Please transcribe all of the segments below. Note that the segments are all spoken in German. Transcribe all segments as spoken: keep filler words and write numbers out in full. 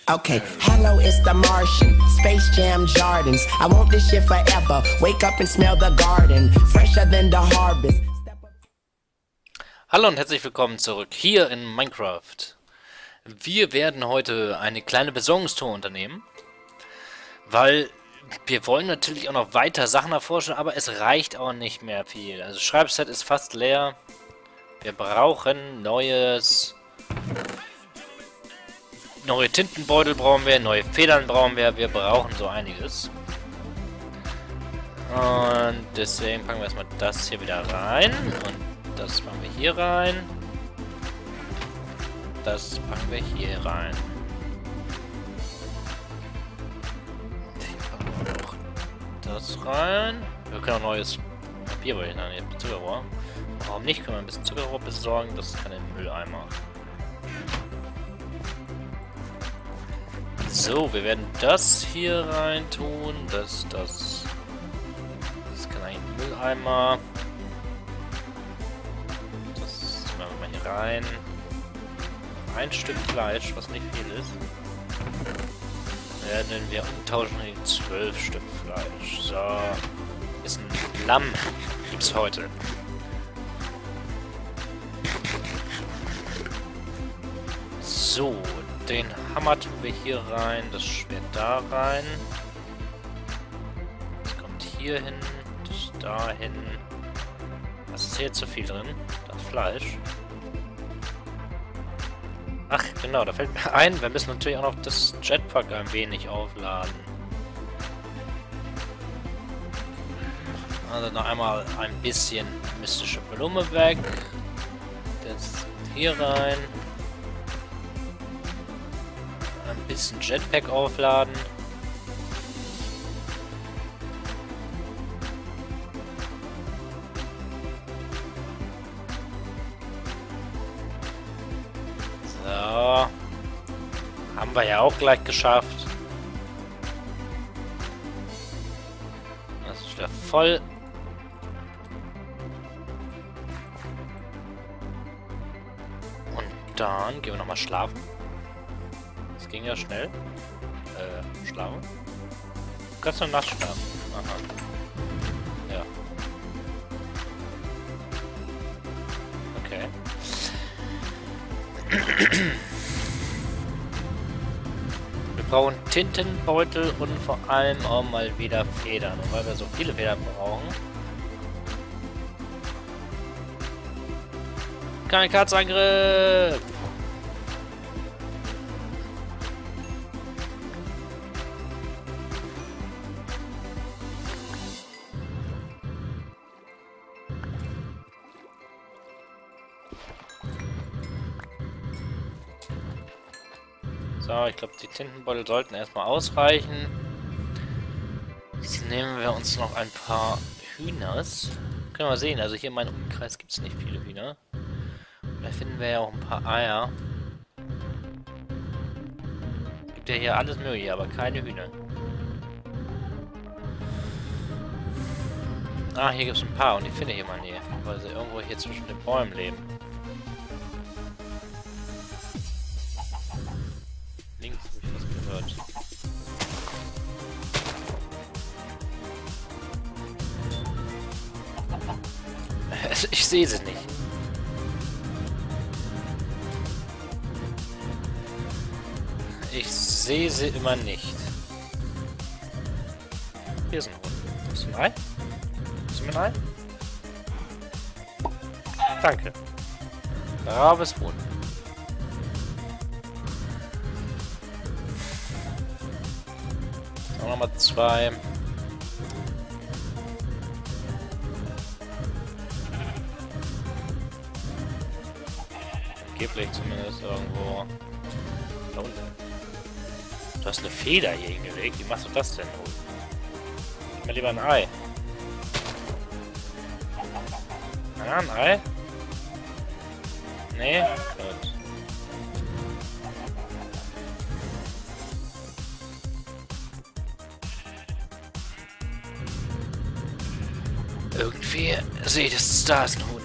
Okay, hello, it's the Martian, Space Jam Jardins. I want this shit forever. Wake up and smell the garden, fresher than the harvest. Hallo und herzlich willkommen zurück hier in Minecraft. Wir werden heute eine kleine Besorgungstour unternehmen, weil wir wollen natürlich auch noch weiter Sachen erforschen, aber es reicht auch nicht mehr viel. Also Schreibset ist fast leer. Wir brauchen neues... Neue Tintenbeutel brauchen wir, neue Federn brauchen wir, wir brauchen so einiges. Und deswegen packen wir erstmal das hier wieder rein. Und das packen wir hier rein. Das packen wir hier rein. Hier packen wir noch das rein. Wir können auch neues Papier bei den Zuckerrohr. Warum nicht? Können wir ein bisschen Zuckerrohr besorgen? Das kann in den Mülleimer. So, wir werden das hier rein tun. Das, das. Das kann eigentlich in den Mülleimer. Das machen wir mal hier rein. Ein Stück Fleisch, was nicht viel ist. Werden wir umtauschen in zwölf Stück Fleisch. So. Ist ein Lamm. Gibt's heute. So. Den Hammer tun wir hier rein, das Schwert da rein. Das kommt hier hin, das da hin. Was ist hier jetzt so viel drin? Das Fleisch. Ach, genau, da fällt mir ein, wir müssen natürlich auch noch das Jetpack ein wenig aufladen. Also noch einmal ein bisschen mystische Blume weg. Das hier rein. Ein bisschen Jetpack aufladen. So. Haben wir ja auch gleich geschafft. Das ist wieder voll. Und dann gehen wir nochmal schlafen. Das ging ja schnell. Äh, schlafen? Du kannst nur nachts schlafen. Aha. Ja. Okay. Wir brauchen Tintenbeutel und vor allem auch mal wieder Federn. Und weil wir so viele Federn brauchen. Kamikaze-Angriff! So, ich glaube, die Tintenbeutel sollten erstmal ausreichen. Jetzt nehmen wir uns noch ein paar Hühners. Können wir sehen, also hier in meinem Umkreis gibt es nicht viele Hühner. Und da finden wir ja auch ein paar Eier. Es gibt ja hier alles mögliche, aber keine Hühner. Ah, hier gibt es ein paar und die finde ich immer nie, weil sie irgendwo hier zwischen den Bäumen leben. Links habe ich was gehört. Ich sehe sie nicht. Ich sehe sie immer nicht. Hier ist ein Hund. Ist ein Ei? Ist ein Ei? Danke. Braves Huhn. Auch nochmal zwei. Angeblich zumindest irgendwo. Da unten. Du hast eine Feder hier hingelegt. Wie machst du das denn? Gib mir lieber ein Ei. Ja, ein Ei? Nee? Gut. Irgendwie sehe ich, dass da ist ein Huhn.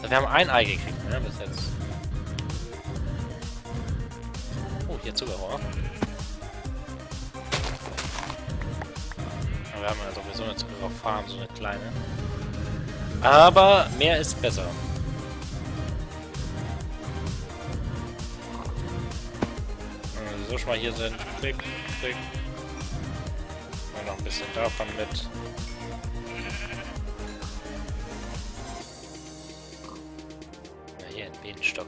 So, wir haben ein Ei gekriegt, ne, bis jetzt. Oh, hier Zuckerrohr. Wir haben ja sowieso eine Zuckerrohrfarm, so eine kleine. Aber mehr ist besser. Wenn wir so schon mal hier sind, klick, klick. Und noch ein bisschen davon mit. Ja, hier ein Bienenstock.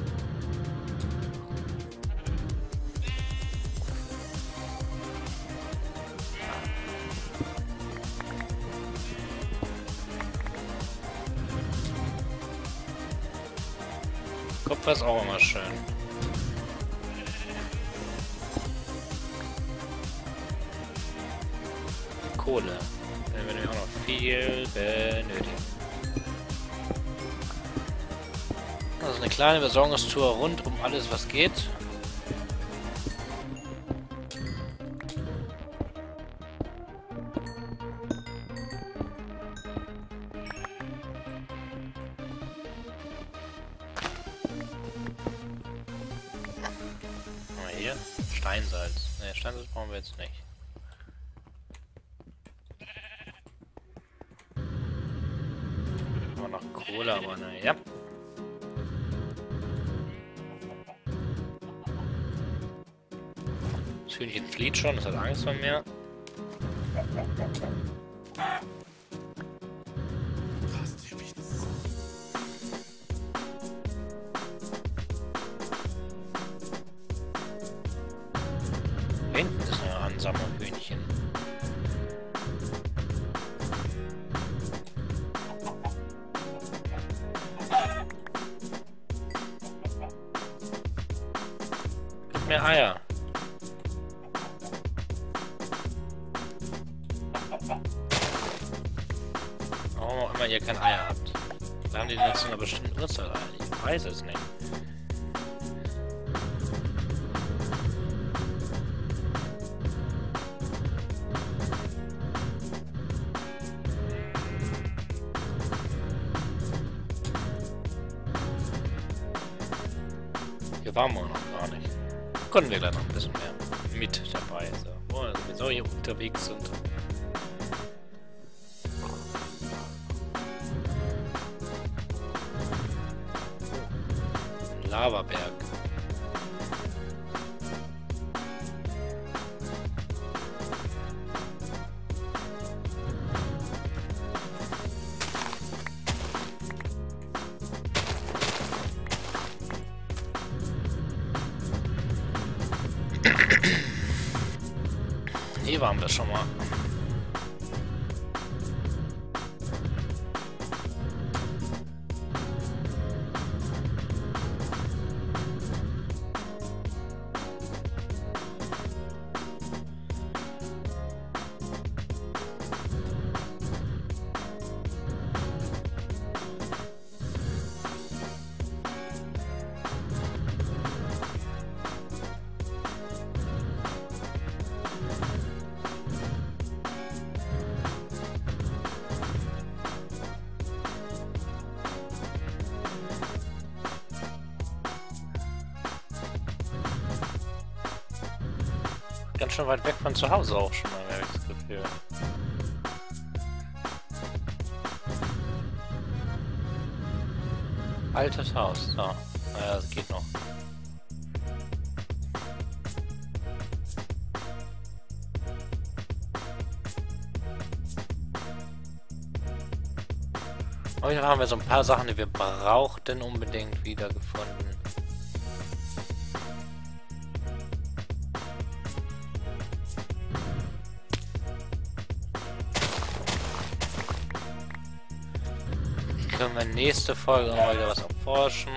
Kupfer ist auch immer schön. Kohle. Dann werden wir auch noch viel benötigen. Also eine kleine Besorgungstour rund um alles, was geht. Hier. Steinsalz. Ne, Steinsalz brauchen wir jetzt nicht. Aber noch Kohle, aber ne, ja. Das Hühnchen flieht schon, das hat Angst vor mir. Hinten ist eine Ansammlerhühnchen. Gib mir Eier. Warum auch immer ihr kein Eier habt. Da haben die denn zu einer bestimmten Uhrzeit Eier? Ich weiß es nicht. Hier waren wir noch gar nicht. Konnten wir gleich noch ein bisschen mehr mit dabei sein, wo wir sowieso hier unterwegs sind. Lavaberg. Hier waren wir schon mal. Ganz schön weit weg von zu Hause auch schon mal, habe ich das Gefühl. Altes Haus, so. Naja, das geht noch. Auf jeden Fall haben wir so ein paar Sachen, die wir brauchten, unbedingt wieder gefunden. Können wir nächste Folge mal wieder was erforschen.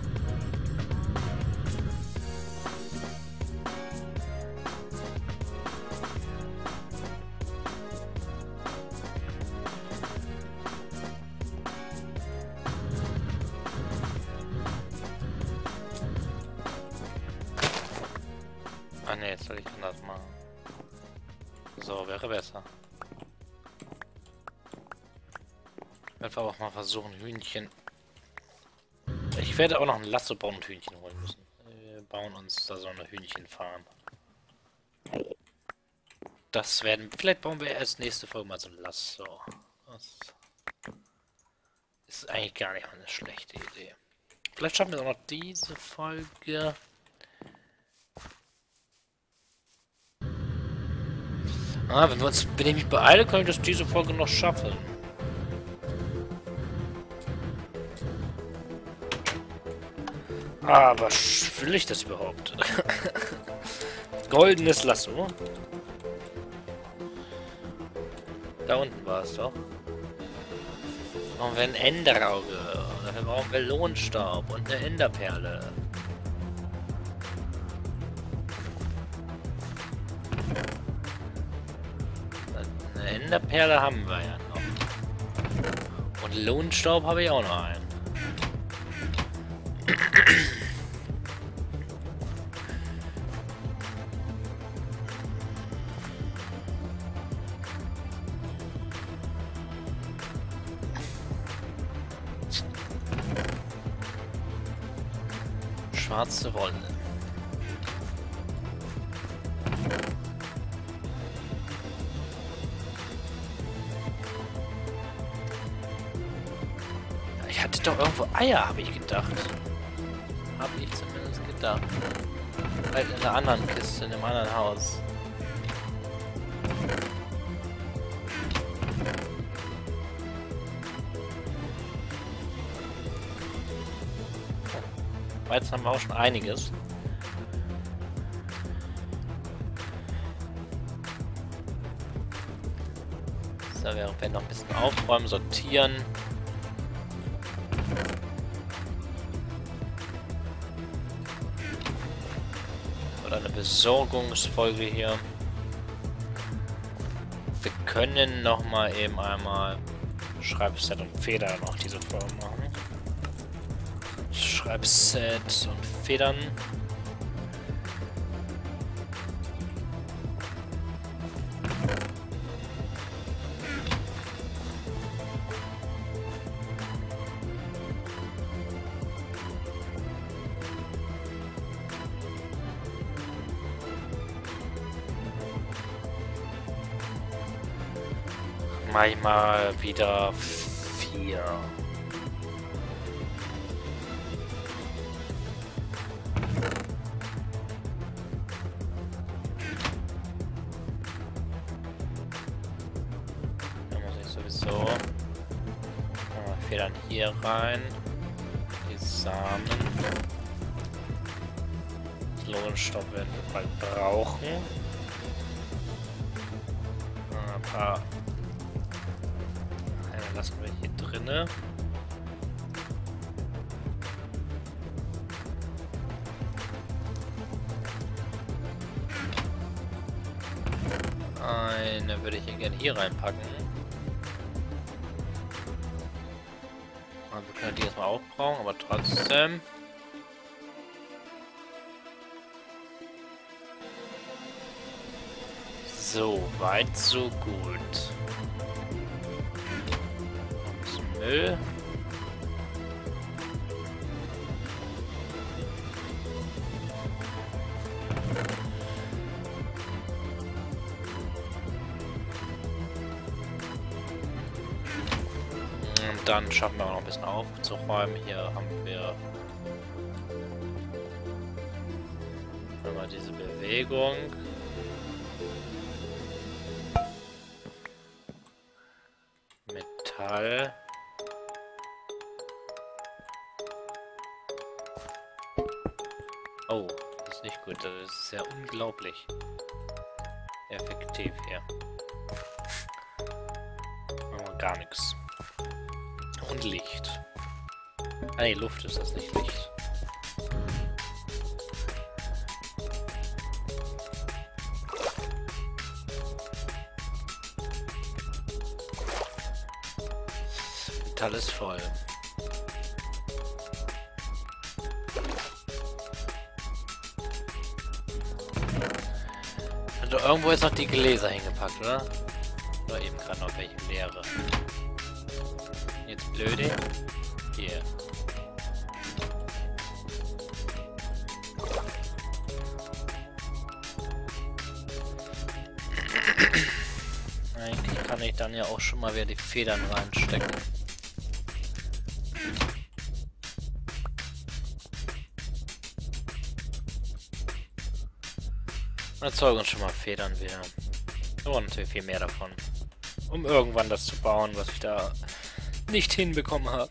Ah ne, jetzt soll ich anders machen. So, wäre besser. Einfach auch mal versuchen, Hühnchen Ich werde auch noch ein Lasso bauen und Hühnchen holen müssen. Wir bauen uns da so eine Hühnchenfarm. Das werden... Vielleicht bauen wir erst nächste Folge mal so ein Lasso. Das ist eigentlich gar nicht mal eine schlechte Idee. Vielleicht schaffen wir auch noch diese Folge. Ah, wenn wir uns, wenn ich mich beeile, kann ich das diese Folge noch schaffen. Aber will ich das überhaupt? Goldenes Lasso. Da unten war es doch. Brauchen wir ein Enderauge. Dafür brauchen wir Lohnstaub und eine Enderperle. Eine Enderperle haben wir ja noch. Und Lohnstaub habe ich auch noch einen. Schwarze Wolle. Ich hatte doch irgendwo Eier, habe ich gedacht. Habe ich zumindest gedacht. Halt in einer anderen Kiste, in einem anderen Haus. Jetzt haben wir auch schon einiges. So, wir werden noch ein bisschen aufräumen, sortieren. Oder eine Besorgungsfolge hier. Wir können noch mal eben einmal Schreibset und Feder noch diese Folge machen. Schreibset und Federn. Mach ich mal wieder vier. So. Federn hier rein. Die Samen. Lohnstoff werden wir bald brauchen. Ein paar. Eine lassen wir hier drinne. Eine würde ich hier gerne hier reinpacken. Wir können die erstmal aufbrauchen, aber trotzdem. So, weit so gut. Noch Müll. Dann schaffen wir auch noch ein bisschen aufzuräumen. Hier haben wir einmal diese Bewegung. Metall. Oh, das ist nicht gut. Das ist ja unglaublich effektiv hier. Aber gar nichts. Und Licht. Ah, nee, Luft ist das nicht Licht. Metall ist voll. Also irgendwo ist noch die Gläser hingepackt, oder? Oder eben gerade noch welche leere. Jetzt blöde. Hier. kann ich dann ja auch schon mal wieder die Federn reinstecken. Und erzeugen uns schon mal Federn wieder. Und natürlich viel mehr davon. Um irgendwann das zu bauen, was ich da nicht hinbekommen habe.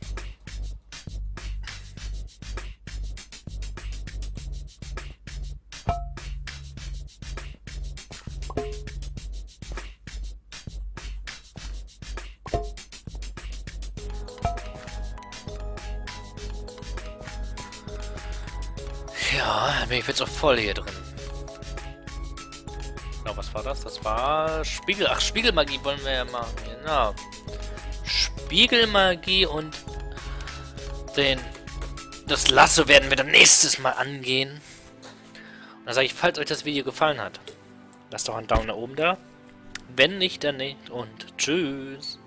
Ja, dann bin ich jetzt auch voll hier drin. Genau, was war das? Das war Spiegel. Ach, Spiegelmagie wollen wir ja machen. Genau. Spiegelmagie und den das Lasso werden wir dann nächstes Mal angehen. Und dann sage ich, falls euch das Video gefallen hat, lasst doch einen Daumen nach oben da. Wenn nicht, dann nicht. Und tschüss.